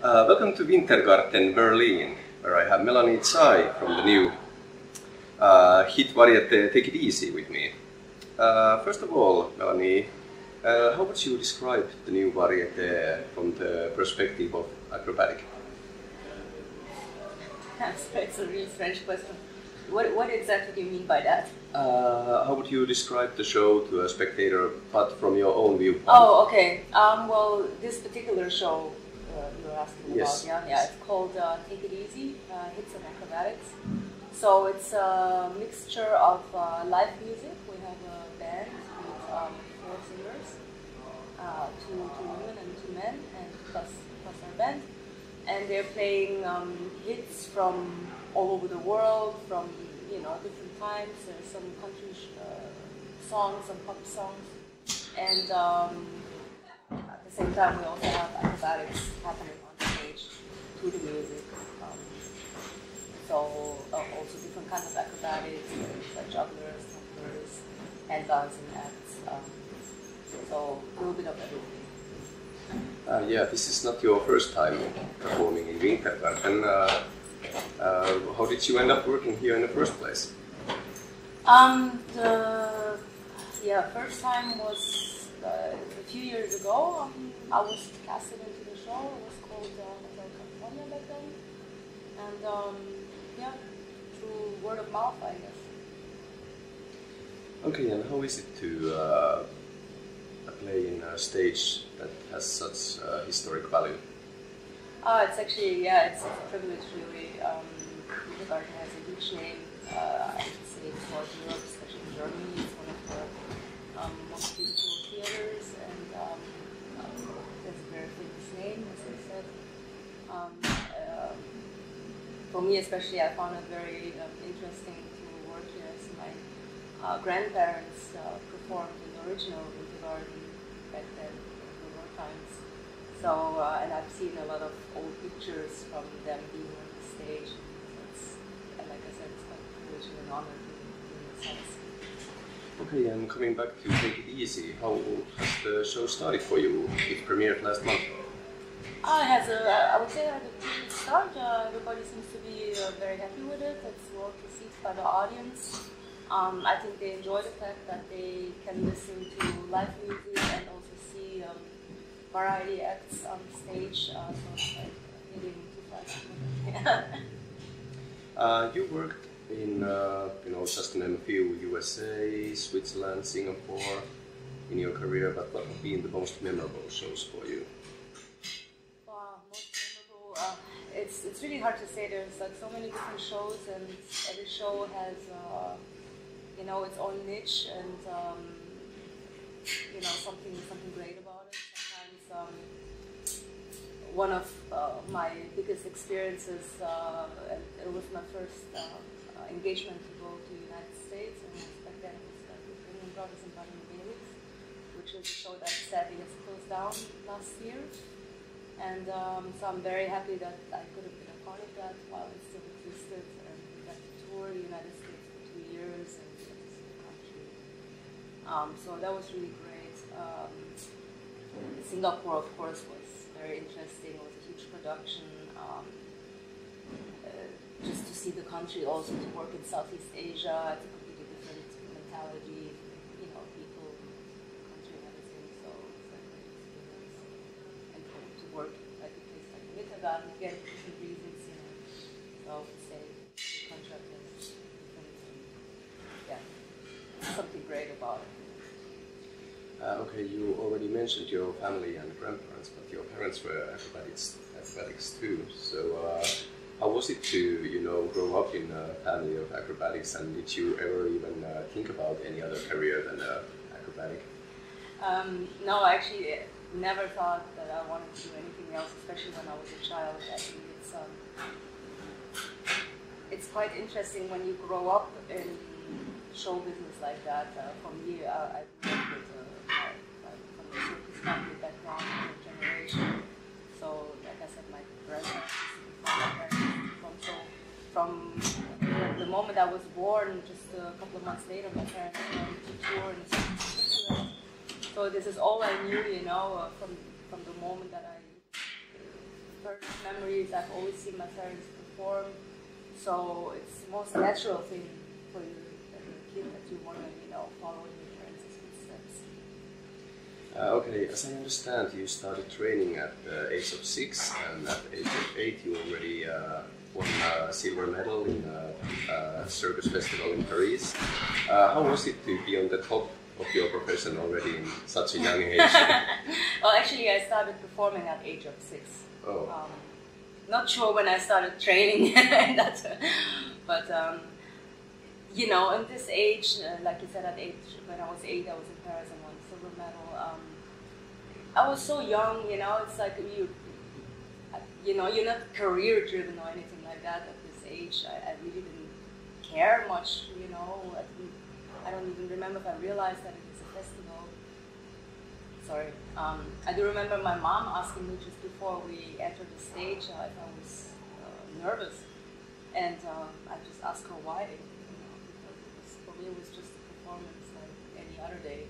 Welcome to Wintergarten, Berlin, where I have Melanie Tsai from the new hit variety Take It Easy with me. First of all, Melanie, how would you describe the new variety from the perspective of acrobatic? It's a really strange question. What exactly do you mean by that? How would you describe the show to a spectator, but from your own viewpoint? Oh, okay. Well, this particular show you're asking Yes. about, yeah, it's called Take It Easy, Hits and Acrobatics. So it's a mixture of live music. We have a band with 4 singers, two women and 2 men, and plus our band. And they're playing hits from all over the world, from different times. There's some country songs, some pop songs, and at the same time we also have acrobatics happening on stage to the music. Also different kinds of acrobatics, like jugglers, tumblers, and dancing acts. So a little bit of everything. Yeah, this is not your first time performing in Wintergarten. How did you end up working here in the first place? The first time was a few years ago. I was casted into the show. It was called Hotel California back then, and through word of mouth, I guess. Okay, and how is it to play in a stage that has such historic value? It's actually, it's a privilege really. Wintergarten has a huge name, I would say, for Europe, especially in Germany. It's one of the most beautiful theaters, and there's a very famous name, as I said. For me especially, I found it very interesting to work here, as my grandparents performed in the original Wintergarten back then, in the war times. So, and I've seen a lot of old pictures from them being on the stage. And like I said, it's quite a privilege and an honor in that sense. Okay, and coming back to Take It Easy, how has the show started for you? It premiered last month. I would say it had a pretty good start. Everybody seems to be very happy with it. It's well received by the audience. I think they enjoy the fact that they can listen to live music and also see variety acts on stage. So it's like hitting too fast. You worked in, just to name a few, USA, Switzerland, Singapore in your career, but what have been the most memorable shows for you? Most memorable, it's really hard to say. There's like so many different shows, and every show has its own niche and something great about it. Sometimes one of my biggest experiences, and it was my first engagement to go to the United States, and back then it was with Ringling Brothers and Buddy Bailey's, which is a show that sadly has closed down last year. And so I'm very happy that I could have been a part of that while it still existed, and we got to tour the United States for 2 years and get to see the country. So that was really great. Singapore, of course, was very interesting. It was a huge production. Just to see the country, also to work in Southeast Asia, it's a completely different mentality, people, country, and everything. So it's a great experience. And to work at a place like Wintergarten, again, different reasons, So I would say the contract is different. Something great about it. Okay, you already mentioned your family and grandparents, but your parents were acrobatics too. So how was it to, grow up in a family of acrobatics, and did you ever even think about any other career than acrobatic? No, actually, never thought that I wanted to do anything else, especially when I was a child. Actually, it's quite interesting when you grow up in show business like that. For me, I grew up with from the circus family background, generation. So, like I said, my grandparents from the moment I was born, just a couple of months later, my parents went to tour in Switzerland. So this is all I knew, from the moment that I first memories. I've always seen my parents perform, so it's the most natural thing for you as a kid that you want to, follow in your parents' footsteps. Okay, as I understand, you started training at the age of 6, and at the age of 8 you already won a silver medal in a circus festival in Paris. How was it to be on the top of your profession already in such a young age? Well, actually, I started performing at the age of 6. Oh. Not sure when I started training, but in this age, like you said, at age when I was 8, I was in Paris and won silver medal. I was so young, it's like you're not career driven or anything like that at this age. I really didn't care much, I don't even remember if I realized that it was a festival. Sorry. I do remember my mom asking me just before we entered the stage if I was nervous. And I just asked her why. Because for me it was just a performance like any other day.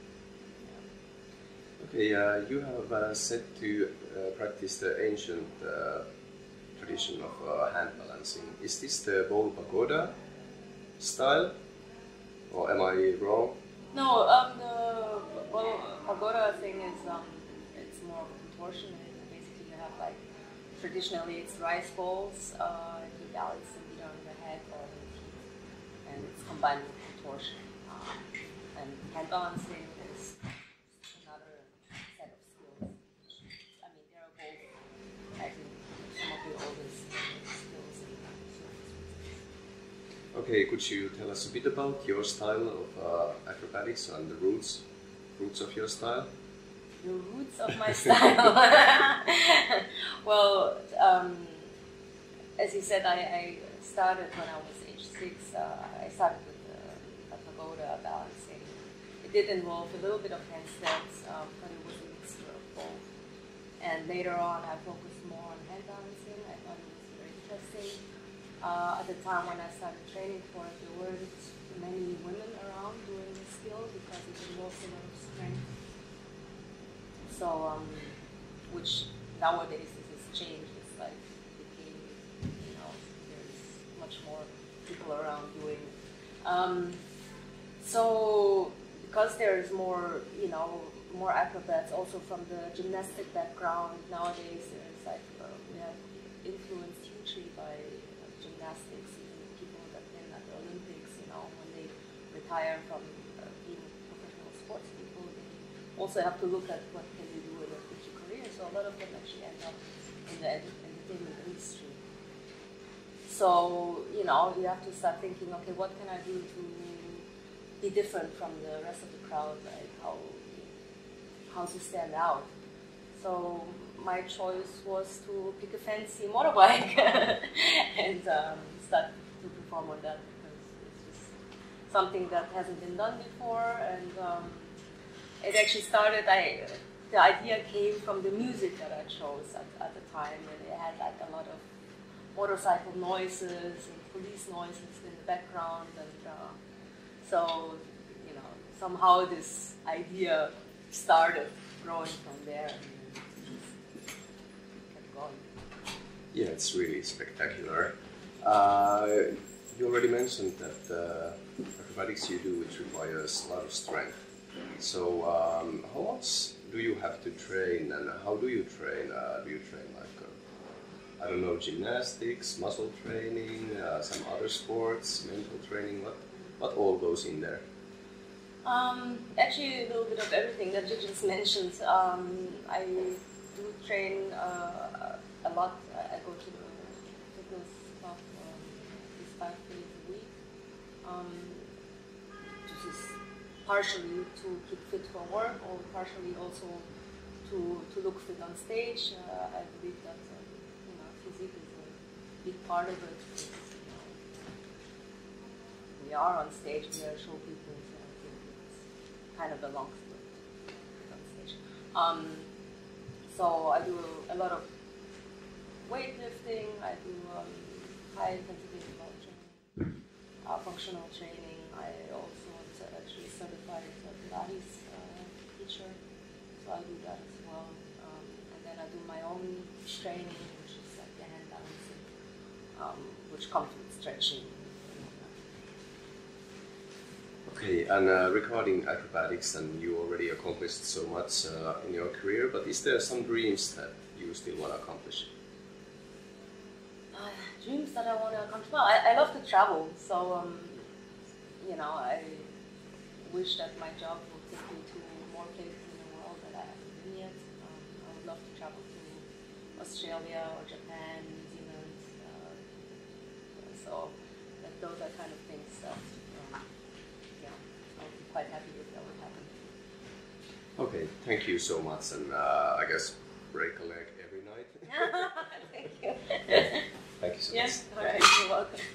Okay, you have said to practice the ancient tradition of hand balancing. Is this the bowl pagoda style? Or am I wrong? No, the pagoda thing is it's more of a contortion. Basically, you have like traditionally it's rice bowls. You balance them either on the head or on the feet, and it's combined with contortion. And hand balancing is another set of skills. I mean, they are both, I think, some of the oldest skills in Okay, could you tell us a bit about your style of acrobatics and the roots of your style? The roots of my style? Well, as you said, I started when I was age 6. I started with a pagoda balancing. It did involve a little bit of handstands, but it was a mixture of both. And later on, I focused more on hand balancing. I thought it was very interesting. At the time when I started training for it, there weren't many women around doing the skill because it involves a lot of strength. So, which nowadays this has changed. It's like became, there's much more people around doing it. So, because there's more, more acrobats also from the gymnastic background nowadays, there's like we have influenced hugely by gymnastics, even people that have been at the Olympics, when they retire from being professional sports people, they also have to look at what can they do in their future career. So a lot of them actually end up in the entertainment industry. So, you have to start thinking, okay, what can I do to be different from the rest of the crowd, like how to stand out. So my choice was to pick a fancy motorbike and start to perform on that because it's just something that hasn't been done before. And it actually started, the idea came from the music that I chose at the time, and it had like a lot of motorcycle noises and police noises in the background, and so somehow this idea started growing from there. Yeah, it's really spectacular. You already mentioned that acrobatics you do, which requires a lot of strength. So how much do you have to train, and how do you train? Do you train like, I don't know, gymnastics, muscle training, some other sports, mental training? What all goes in there? Actually, a little bit of everything that you just mentioned. I do train a lot. I go to the fitness club at least 5 days a week. This is partially to keep fit for work, or partially also to look fit on stage. I believe that physique is a big part of it. Because, we are on stage, we are show people, so I think it's kind of belongs to it on stage. So I do a lot of weightlifting, I do high intensity interval training, functional training. I also actually certified as a Pilates teacher, so I do that as well. And then I do my own training, which which comes with stretching. Okay, and regarding acrobatics, and you already accomplished so much in your career, but is there some dreams that you still want to accomplish? Dreams that I want to accomplish? Well, I love to travel, so I wish that my job would take me to more places in the world that I haven't been yet. I would love to travel to Australia or Japan, New Zealand. So those are kind of things that I'll be quite happy if that would happen. Okay, thank you so much, and I guess break a leg every night. Thank you. Thank you so much. Yes, all right, you're welcome.